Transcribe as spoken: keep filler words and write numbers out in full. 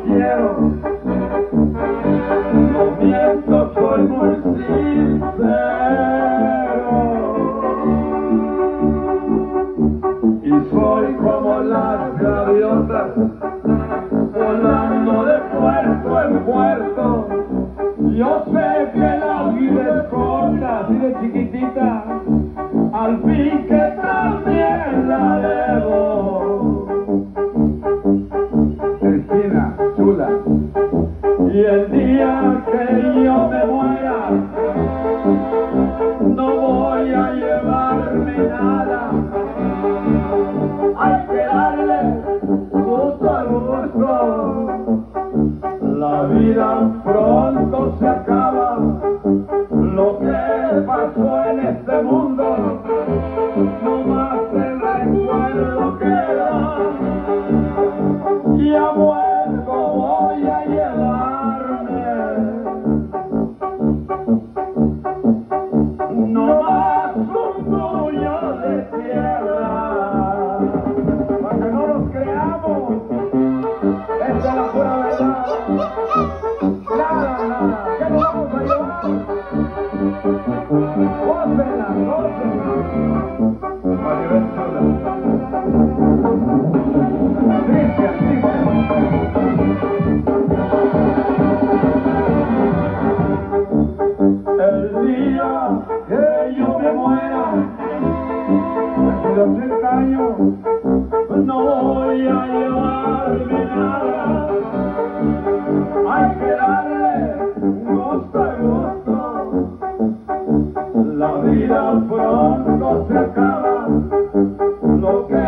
quiero, no miento, soy muy sincero. Y soy como las gaviotas, volando de puerto en puerto. Yo sé que la vida es corta, así de chiquitita, al fin que también la debo. Cristina, chula. Y el día que yo me muera, no voy a llevarme nada. Hay que darle gusto al gusto. La vida pronto se acaba. Lo que pasó en este mundo, no más el recuerdo queda. Y a vuelvo voy a llevarme, no más un puño de tierra. Para que no nos creamos, esta es la pura verdad. Nada, nada, ¿qué nos vamos a llevar? Gócenla, gócenla. Maribel Chula. Cristian, Cristian. El día que yo me muera, de ochenta años, no voy a llevarme nada. Hay que darle gusto y gusto. La vida pronto se acaba. Lo que